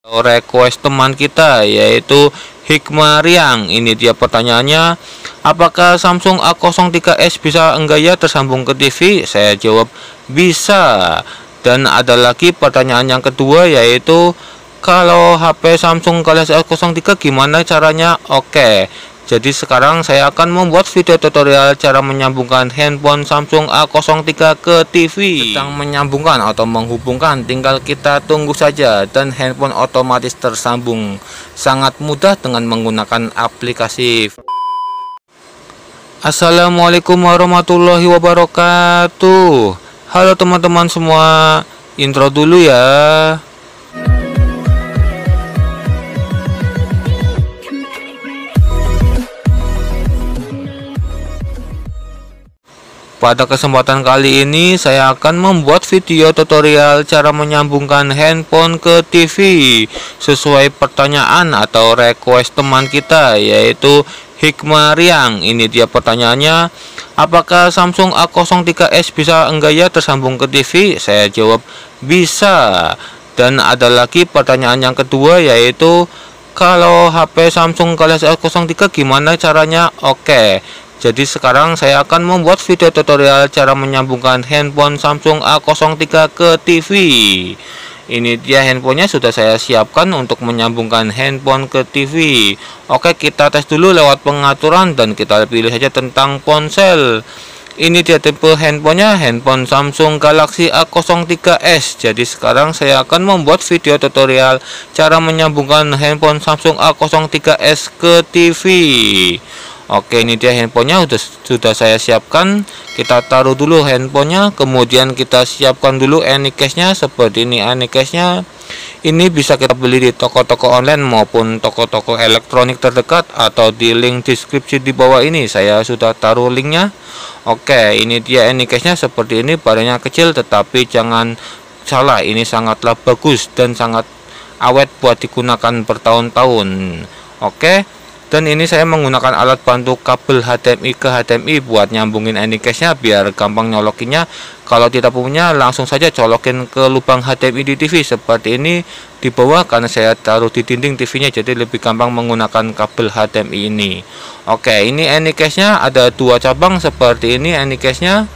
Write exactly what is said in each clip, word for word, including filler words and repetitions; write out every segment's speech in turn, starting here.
request teman kita yaitu Hikmah Riang. Ini dia pertanyaannya, apakah Samsung A nol tiga S bisa enggak ya tersambung ke T V? Saya jawab bisa. Dan ada lagi pertanyaan yang kedua yaitu, kalau H P Samsung Galaxy A nol tiga gimana caranya? Oke, jadi sekarang saya akan membuat video tutorial cara menyambungkan handphone Samsung A nol tiga ke T V. Tentang menyambungkan atau menghubungkan, tinggal kita tunggu saja dan handphone otomatis tersambung. Sangat mudah dengan menggunakan aplikasi. Assalamualaikum warahmatullahi wabarakatuh. Halo teman-teman semua, intro dulu ya. Pada kesempatan kali ini saya akan membuat video tutorial cara menyambungkan handphone ke T V sesuai pertanyaan atau request teman kita yaitu Hikmah Riang. Ini dia pertanyaannya, apakah Samsung A nol tiga S bisa enggak ya tersambung ke T V? Saya jawab bisa. Dan ada lagi pertanyaan yang kedua yaitu, kalau H P Samsung Galaxy A nol tiga gimana caranya? Oke, jadi sekarang saya akan membuat video tutorial cara menyambungkan handphone Samsung A nol tiga ke T V. Ini dia handphonenya sudah saya siapkan untuk menyambungkan handphone ke T V. Oke, kita tes dulu lewat pengaturan dan kita pilih saja tentang ponsel. Ini dia tipe handphonenya, handphone Samsung Galaxy A nol tiga S. Jadi sekarang saya akan membuat video tutorial cara menyambungkan handphone Samsung A nol tiga S ke T V. Oke, ini dia handphonenya sudah sudah saya siapkan. Kita taruh dulu handphonenya, kemudian kita siapkan dulu anycase-nya. Seperti ini anycase-nya. Ini bisa kita beli di toko-toko online maupun toko-toko elektronik terdekat atau di link deskripsi di bawah ini. Saya sudah taruh linknya. Oke, ini dia anycase-nya seperti ini. Badannya kecil tetapi jangan salah, ini sangatlah bagus dan sangat awet buat digunakan bertahun-tahun. Oke. Dan ini saya menggunakan alat bantu kabel H D M I ke H D M I buat nyambungin anycase-nya biar gampang nyolokinnya. Kalau tidak punya, langsung saja colokin ke lubang H D M I di T V seperti ini di bawah, karena saya taruh di dinding T V-nya jadi lebih gampang menggunakan kabel H D M I ini. Oke, ini anycase-nya ada dua cabang seperti ini anycase-nya.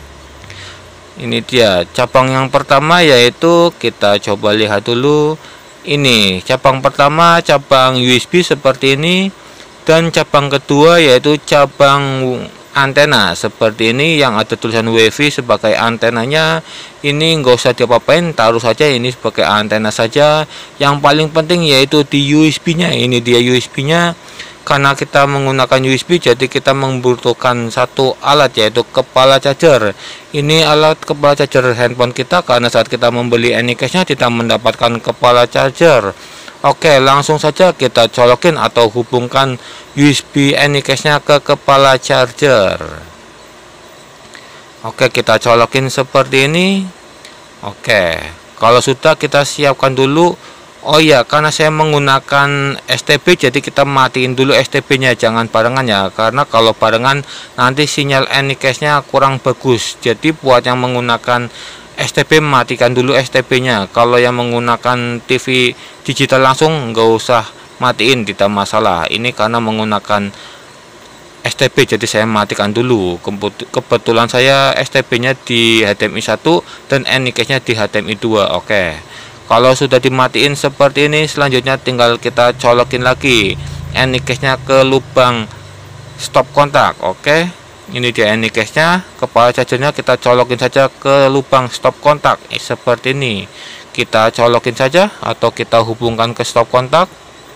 Ini dia cabang yang pertama yaitu, kita coba lihat dulu. Ini cabang pertama, cabang U S B seperti ini. Dan cabang kedua yaitu cabang antena seperti ini yang ada tulisan WiFi sebagai antenanya. Ini nggak usah diapa-apain, taruh saja ini sebagai antena saja. Yang paling penting yaitu di U S B-nya. Ini dia U S B-nya. Karena kita menggunakan U S B, jadi kita membutuhkan satu alat yaitu kepala charger. Ini alat kepala charger handphone kita, karena saat kita membeli anycase-nya tidak mendapatkan kepala charger. Oke, langsung saja kita colokin atau hubungkan U S B anycase-nya ke kepala charger. Oke, kita colokin seperti ini. Oke, kalau sudah kita siapkan dulu. Oh iya, karena saya menggunakan S T B, jadi kita matiin dulu S T B-nya, jangan barengan ya. Karena kalau barengan nanti sinyal anycase-nya kurang bagus. Jadi buat yang menggunakan S T B, matikan dulu S T B-nya. Kalau yang menggunakan T V digital langsung nggak usah matiin, tidak masalah. Ini karena menggunakan S T B jadi saya matikan dulu. Kebetulan saya S T B-nya di H D M I satu dan anycase-nya di H D M I dua. Oke. Kalau sudah dimatiin seperti ini, selanjutnya tinggal kita colokin lagi anycase-nya ke lubang stop kontak. Oke. Ini dia anycase-nya, kepala chargernya kita colokin saja ke lubang stop kontak. Eh, seperti ini. Kita colokin saja atau kita hubungkan ke stop kontak.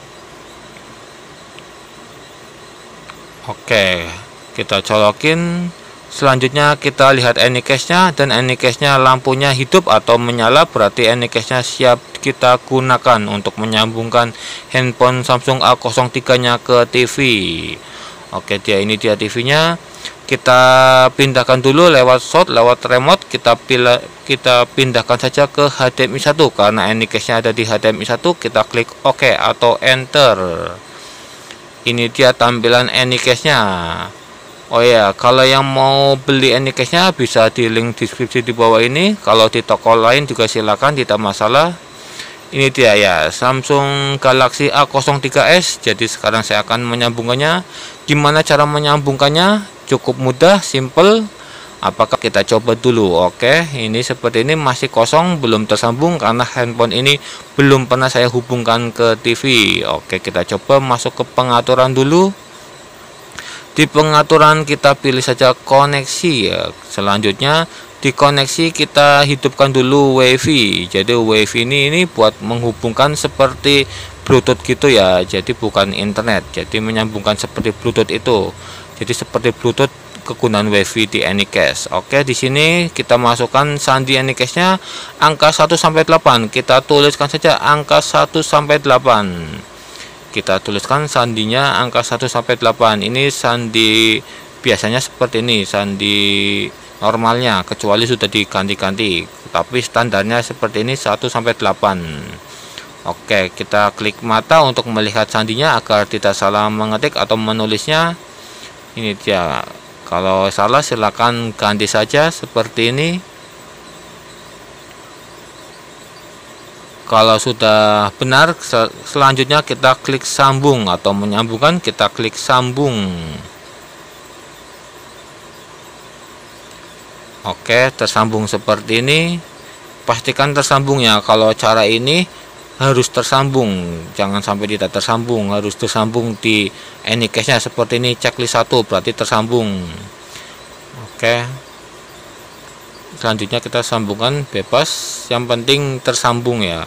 Oke, kita colokin. Selanjutnya kita lihat anycase-nya, dan anycase-nya lampunya hidup atau menyala, berarti anycase-nya siap kita gunakan untuk menyambungkan handphone Samsung A nol tiga-nya ke T V. Oke, dia ini dia T V-nya. Kita pindahkan dulu lewat short, lewat remote. Kita pilih, kita pindahkan saja ke H D M I satu karena anycase-nya ada di H D M I satu. Kita klik OK atau enter. Ini dia tampilan anycase-nya. Oh ya, kalau yang mau beli anycase-nya bisa di link deskripsi di bawah ini. Kalau di toko lain juga silakan, tidak masalah. Ini dia ya, Samsung Galaxy A nol tiga S. Jadi sekarang saya akan menyambungkannya. Gimana cara menyambungkannya? Cukup mudah, simple. Apakah kita coba dulu? Oke, ini seperti ini masih kosong, belum tersambung karena handphone ini belum pernah saya hubungkan ke T V. Oke, kita coba masuk ke pengaturan dulu. Di pengaturan kita pilih saja koneksi ya. Selanjutnya di koneksi kita hidupkan dulu WiFi. Jadi WiFi ini ini buat menghubungkan seperti Bluetooth gitu ya. Jadi bukan internet. Jadi menyambungkan seperti Bluetooth itu. Jadi seperti Bluetooth kegunaan WiFi di Anycast. Oke, di sini kita masukkan sandi Anycast-nya angka satu sampai delapan. Kita tuliskan saja angka satu sampai delapan. Kita tuliskan sandinya angka satu sampai delapan. Ini sandi biasanya seperti ini, sandi normalnya, kecuali sudah diganti-ganti. Tapi standarnya seperti ini satu sampai delapan. Oke, kita klik mata untuk melihat sandinya agar tidak salah mengetik atau menulisnya. Ini dia. Kalau salah silakan ganti saja seperti ini. Kalau sudah benar, sel selanjutnya kita klik sambung atau menyambungkan, kita klik sambung. Oke, tersambung seperti ini. Pastikan tersambung ya. Kalau cara ini harus tersambung, jangan sampai tidak tersambung, harus tersambung di Anycast-nya seperti ini, checklist satu berarti tersambung. Oke. Selanjutnya kita sambungkan bebas, yang penting tersambung ya.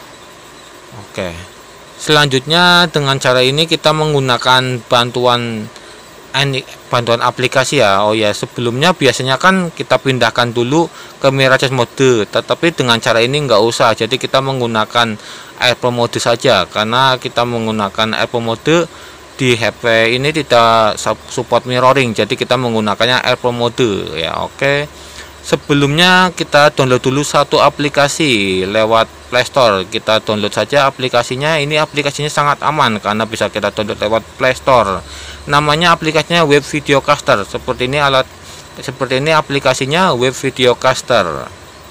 Oke, selanjutnya dengan cara ini kita menggunakan bantuan bantuan aplikasi ya. Oh ya, sebelumnya biasanya kan kita pindahkan dulu ke Miracast mode, tetapi dengan cara ini nggak usah. Jadi kita menggunakan AirPlay mode saja, karena kita menggunakan AirPlay mode di H P ini tidak support mirroring, jadi kita menggunakannya AirPlay mode ya. Oke, sebelumnya kita download dulu satu aplikasi lewat Play Store. Kita download saja aplikasinya. Ini aplikasinya sangat aman karena bisa kita download lewat Play Store. Namanya aplikasinya Web Video Caster. Seperti ini alat seperti ini aplikasinya Web Video Caster.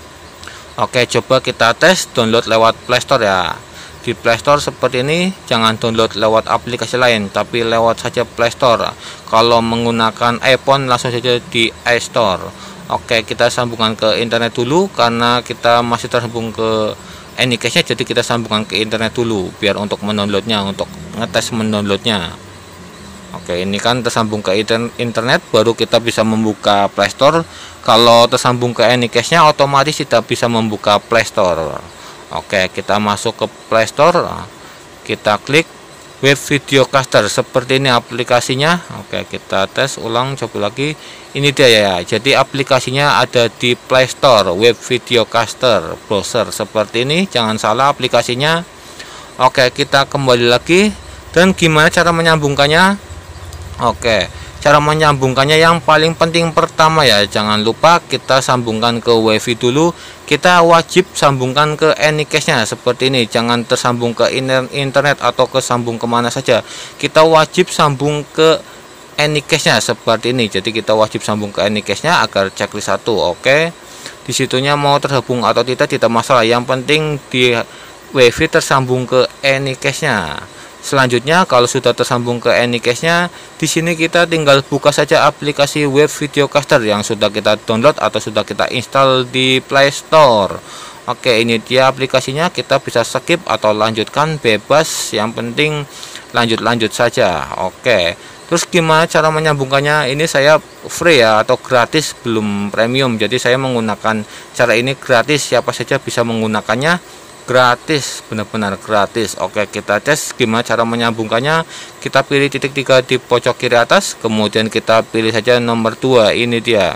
Oke, coba kita tes download lewat Play Store ya. Di Play Store seperti ini, jangan download lewat aplikasi lain, tapi lewat saja Play Store. Kalau menggunakan iPhone langsung saja di iStore. Oke, kita sambungkan ke internet dulu karena kita masih tersambung ke Anycast-nya, jadi kita sambungkan ke internet dulu biar untuk mendownloadnya, untuk ngetes mendownloadnya. Oke, ini kan tersambung ke internet, baru kita bisa membuka Play Store. Kalau tersambung ke Anycast-nya otomatis tidak bisa membuka Play Store. Oke, kita masuk ke Play Store, kita klik Web Video Caster. Seperti ini aplikasinya. Oke, kita tes ulang, coba lagi. Ini dia ya, jadi aplikasinya ada di Play Store, Web Video Caster browser seperti ini, jangan salah aplikasinya. Oke, kita kembali lagi. Dan gimana cara menyambungkannya? Oke, cara menyambungkannya yang paling penting pertama ya, jangan lupa kita sambungkan ke WiFi dulu. Kita wajib sambungkan ke Anycast-nya seperti ini, jangan tersambung ke internet atau ke sambung kemana saja. Kita wajib sambung ke Anycast-nya seperti ini. Jadi kita wajib sambung ke Anycast-nya agar checklist satu. Oke, disitunya mau terhubung atau tidak tidak masalah, yang penting di WiFi tersambung ke Anycast-nya. Selanjutnya kalau sudah tersambung ke Anycast-nya, di sini kita tinggal buka saja aplikasi Web Video Caster yang sudah kita download atau sudah kita install di Play Store. Oke, ini dia aplikasinya. Kita bisa skip atau lanjutkan bebas, yang penting lanjut-lanjut saja. Oke, terus gimana cara menyambungkannya? Ini saya free ya atau gratis, belum premium. Jadi saya menggunakan cara ini gratis, siapa saja bisa menggunakannya. Gratis, benar-benar gratis. Oke, kita tes gimana cara menyambungkannya. Kita pilih titik tiga di pojok kiri atas, kemudian kita pilih saja nomor dua. Ini dia.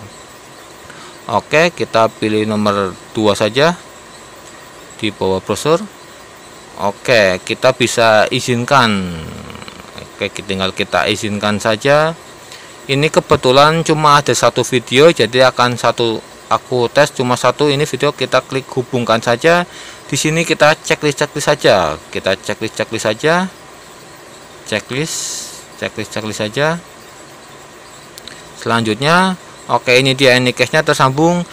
Oke, kita pilih nomor dua saja di bawah browser. Oke, kita bisa izinkan. Oke, tinggal kita izinkan saja. Ini kebetulan cuma ada satu video, jadi akan satu aku tes cuma satu ini video. Kita klik hubungkan saja. Di sini kita checklist checklist saja. Kita checklist checklist saja. Checklist, checklist checklist saja. Selanjutnya, oke, ini dia Anycast-nya tersambung.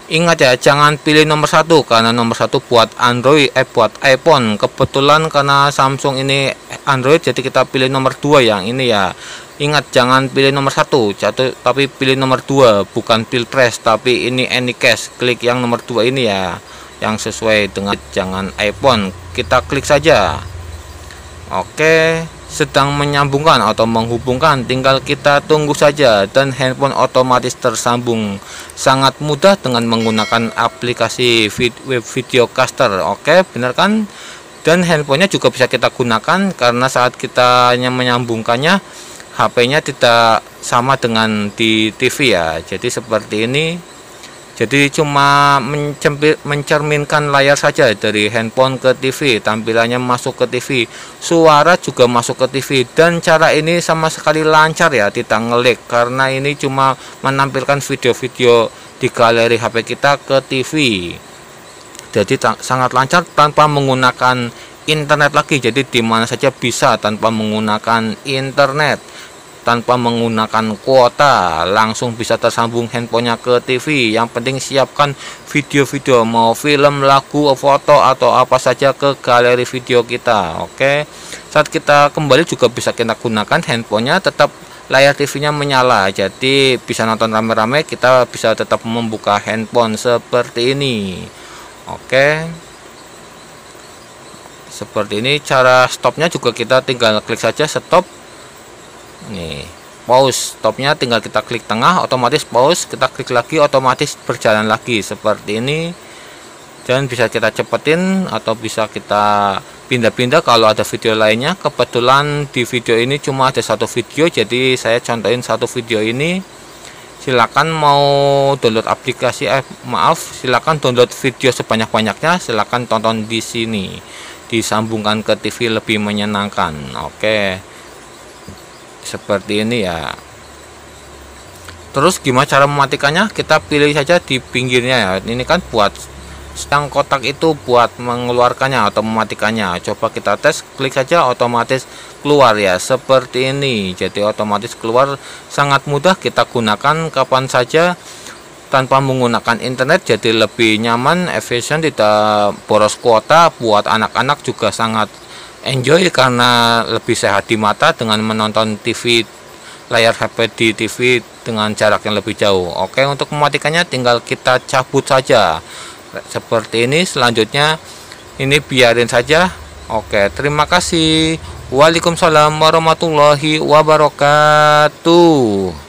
Ingat ya, jangan pilih nomor satu karena nomor satu buat Android, eh buat iPhone. Kebetulan karena Samsung ini Android, jadi kita pilih nomor dua yang ini ya. Ingat, jangan pilih nomor satu, jatuh, tapi pilih nomor dua, bukan Pilpres, tapi ini Anycast. Klik yang nomor dua ini ya, yang sesuai dengan jangan iPhone. Kita klik saja. Oke, sedang menyambungkan atau menghubungkan, tinggal kita tunggu saja dan handphone otomatis tersambung. Sangat mudah dengan menggunakan aplikasi web video caster. Oke, benar kan? Dan handphonenya juga bisa kita gunakan karena saat kita menyambungkannya H P-nya tidak sama dengan di T V ya. Jadi seperti ini. Jadi cuma mencerminkan layar saja dari handphone ke T V, tampilannya masuk ke T V, suara juga masuk ke T V, dan cara ini sama sekali lancar ya, tidak ngelag karena ini cuma menampilkan video-video di galeri H P kita ke T V. Jadi sangat lancar tanpa menggunakan internet lagi, jadi dimana saja bisa tanpa menggunakan internet, tanpa menggunakan kuota, langsung bisa tersambung handphonenya ke T V. Yang penting siapkan video-video, mau film, lagu, foto, atau apa saja ke galeri video kita. Oke, saat kita kembali juga bisa kita gunakan handphonenya, tetap layar T V-nya menyala, jadi bisa nonton rame-rame, kita bisa tetap membuka handphone seperti ini. Oke, seperti ini. Cara stopnya juga kita tinggal klik saja stop. Nih, pause, stopnya tinggal kita klik tengah, otomatis pause, kita klik lagi, otomatis berjalan lagi seperti ini. Dan bisa kita cepetin atau bisa kita pindah-pindah kalau ada video lainnya. Kebetulan di video ini cuma ada satu video, jadi saya contohin satu video ini. Silakan mau download aplikasi, eh maaf, silakan download video sebanyak-banyaknya, silakan tonton di sini. Disambungkan ke T V lebih menyenangkan. Oke, seperti ini ya. Terus gimana cara mematikannya? Kita pilih saja di pinggirnya ya. Ini kan buat yang kotak itu buat mengeluarkannya atau mematikannya. Coba kita tes, klik saja, otomatis keluar ya, seperti ini. Jadi otomatis keluar, sangat mudah kita gunakan kapan saja tanpa menggunakan internet, jadi lebih nyaman, efisien, tidak boros kuota. Buat anak-anak juga sangat enjoy karena lebih sehat di mata dengan menonton T V, layar H P di T V dengan jarak yang lebih jauh. Oke, untuk mematikannya tinggal kita cabut saja seperti ini. Selanjutnya ini biarin saja. Oke, terima kasih. Waalaikumsalam warahmatullahi wabarakatuh.